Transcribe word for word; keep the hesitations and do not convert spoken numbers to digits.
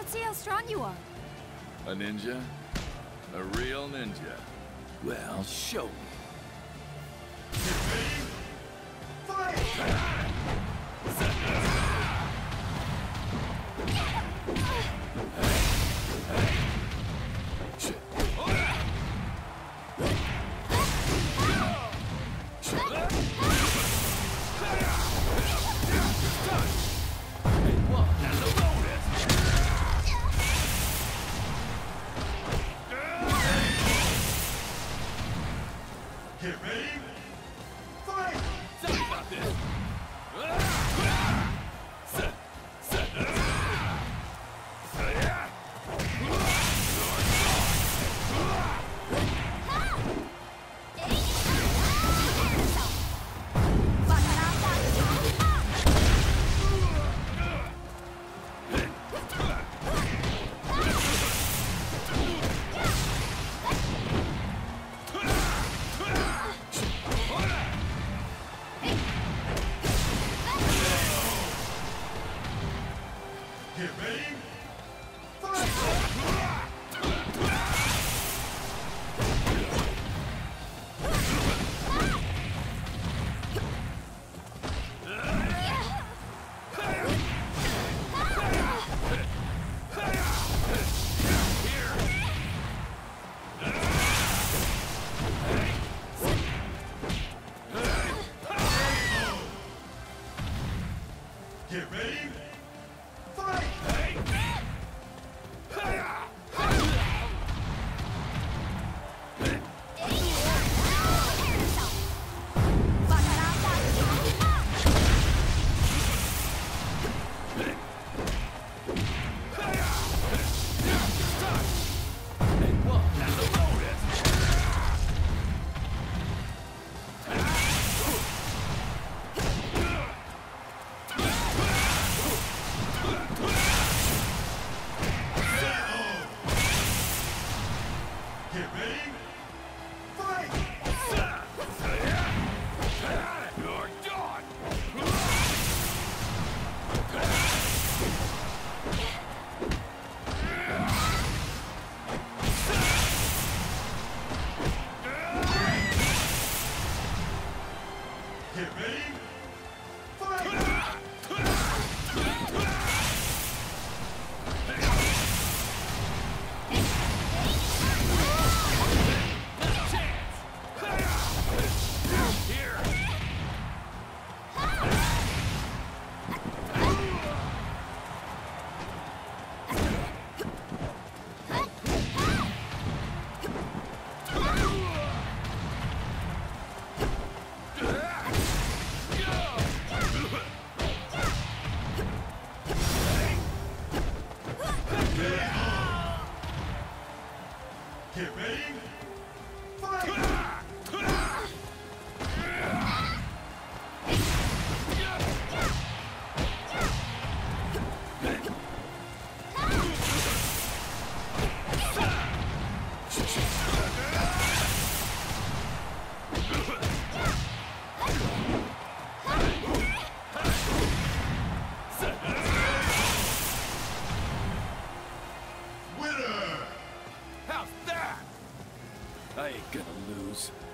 Let's see how strong you are. A ninja? A real ninja? Well, show me. Get ready, fight! Tell me about this. Get ready, fight! Get ready, fight! Get ready, fight! You're done! Get ready, fight! Get ready, fight! Winner! How's that? I ain't gonna lose.